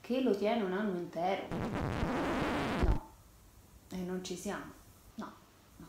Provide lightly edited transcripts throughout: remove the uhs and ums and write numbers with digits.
che lo tiene un anno intero. No, e non ci siamo. No, no.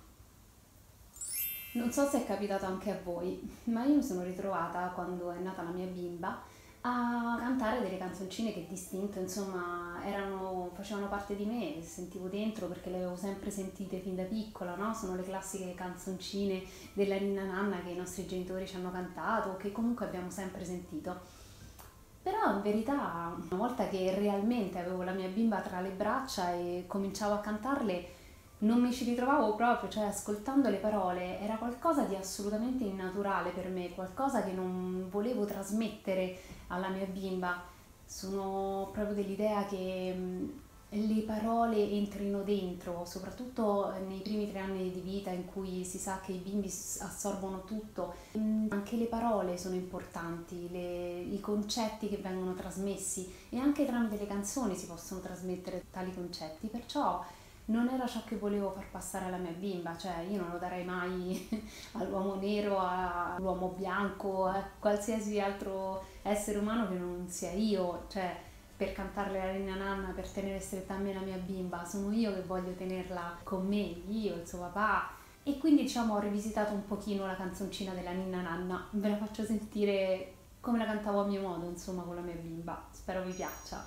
Non so se è capitato anche a voi, ma io mi sono ritrovata quando è nata la mia bimba a cantare delle canzoncine che distinto, insomma, facevano parte di me, le sentivo dentro perché le avevo sempre sentite fin da piccola, no? Sono le classiche canzoncine della ninna nanna che i nostri genitori ci hanno cantato, che comunque abbiamo sempre sentito. Però in verità, una volta che realmente avevo la mia bimba tra le braccia e cominciavo a cantarle, non mi ci ritrovavo proprio, cioè ascoltando le parole era qualcosa di assolutamente innaturale per me, qualcosa che non volevo trasmettere alla mia bimba. Sono proprio dell'idea che le parole entrino dentro, soprattutto nei primi 3 anni di vita in cui si sa che i bimbi assorbono tutto. Anche le parole sono importanti, i concetti che vengono trasmessi e anche tramite le canzoni si possono trasmettere tali concetti, perciò non era ciò che volevo far passare alla mia bimba, cioè io non lo darei mai all'uomo nero, all'uomo bianco, a qualsiasi altro essere umano che non sia io, cioè per cantarle la Ninna Nanna, per tenere stretta a me la mia bimba, sono io che voglio tenerla con me, io, il suo papà. E quindi diciamo ho rivisitato un pochino la canzoncina della Ninna Nanna, ve la faccio sentire come la cantavo a mio modo, insomma, con la mia bimba. Spero vi piaccia.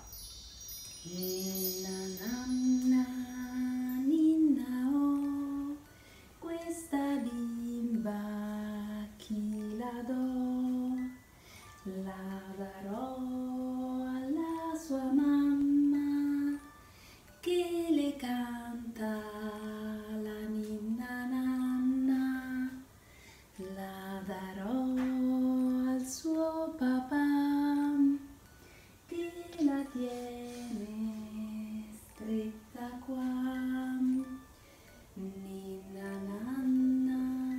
Ninna nanna, ninna oh, questa bimba chi la do? La darò alla sua mamma che le canta la ninna nanna, la darò al suo papà che la tiene stretta qua. Ninna nanna,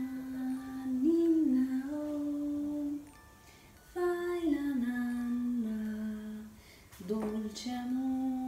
ninna oh, fai la nanna, dolce amore.